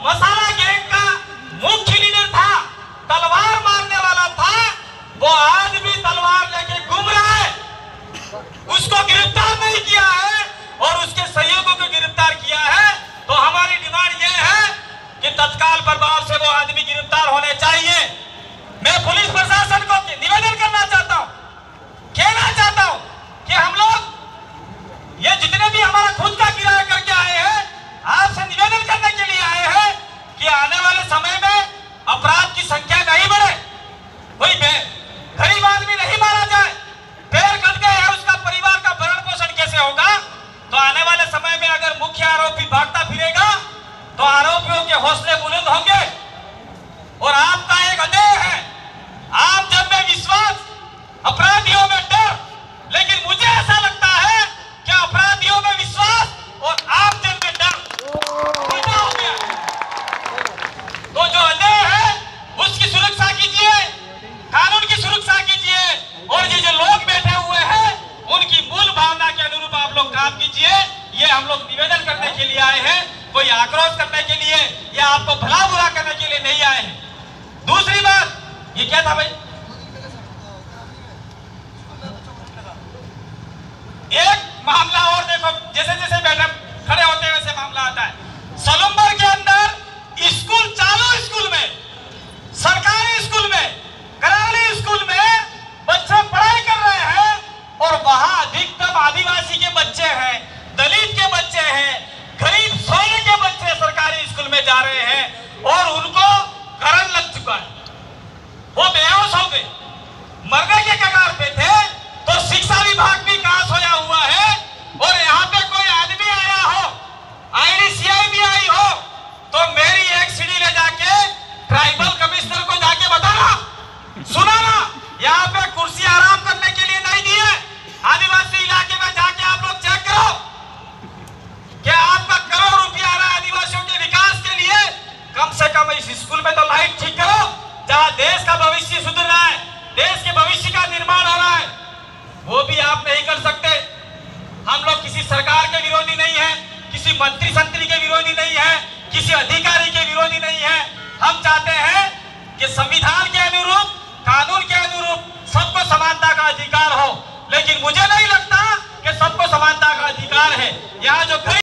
मसाला gang का मुख्य leader था, तलवार मारने वाला था, वो आज भी तलवार लेके घूम रहा है। उसको गिरफ्तार नहीं किया है और उसके सहयोगियों को गिरफ्तार किया है। तो हमारी डिमांड ये है कि तत्काल प्रभाव से वो आदमी गिरफ्तार होने चाहिए। मैं पुलिस प्रशासन को निवेदन करना चाहता हूं, कहना चाहता हूं कि हम लोग ये जितने भी हमारा खुद का किराया करके आए हैं, आपसे निवेदन करने के लिए आए हैं कि आने वाले समय में अपराध की संख्या नहीं बढ़े, कोई गरीब आदमी नहीं मारा जाए। पैर कट गए हैं, उसका परिवार का भरण पोषण कैसे होगा? तो आने वाले समय में अगर मुख्य आरोपी भागता फिरेगा तो आरोपियों के हौसले बुलंद होंगे। और आपका एक अध्यय है, आप जब में विश्वास, अपराधियों में डर, लेकिन मुझे ऐसा लगता है कि अपराधियों में विश्वास और आप जब में डर उल्टा हो गया। तो जो अध्यय है उसकी सुरक्षा कीजिए, कानून की सुरक्षा कीजिए और ये जो लोग बैठे हुए हैं उनकी मूल भावना के अनुरूप आप लोग काम कीजिए। ये हम लोग निवेदन करने के लिए आए हैं, कोई आक्रोश करने के लिए या आपको भला बुरा करने के लिए नहीं आए हैं। दूसरी बात, ये क्या था भाई? एक मामला और देखो, जैसे जैसे मैडम खड़े होते हैं वैसे मामला आता है। सलूम्बर के अंदर स्कूल, चालू स्कूल में, सरकारी स्कूल में, कराली स्कूल में बच्चे पढ़ाई कर रहे हैं और वहां अधिकतम आदिवासी के बच्चे हैं, दलित के बच्चे हैं, गरीब सोने के बच्चे सरकारी स्कूल में जा रहे हैं और उनको करंट लग चुका है। वो बेहोश हो गए, मरने के कगार पे थे। तो शिक्षा विभाग भी कहां सोया हुआ है और यहाँ पे कोई आदमी आया हो, IDCI भी आई हो, तो मेरी एक सीढ़ी ले जाके ट्राइबल कमिश्नर को जाके बताना, सुनाना, यहाँ पे कुर्सी आराम करने के लिए नहीं दी है। आदिवासी इलाके में जाके आप लोग चेक करो कि आपका करोड़ रुपया आ रहा है आदिवासियों के विकास के लिए। कम से कम इस स्कूल में तो लाइट ठीक करो, जहां देश का भविष्य सुधर रहा है, देश के भविष्य का निर्माण हो रहा है, वो भी आप नहीं कर सकते। हम लोग किसी सरकार के विरोधी नहीं है, किसी मंत्री संतरी के विरोधी नहीं है, किसी अधिकारी के विरोधी नहीं है। हम चाहते हैं कि संविधान के अनुरूप, कानून के अनुरूप सबको समानता का अधिकार हो, लेकिन मुझे नहीं लगता कि सबको समानता का अधिकार है। यहाँ जो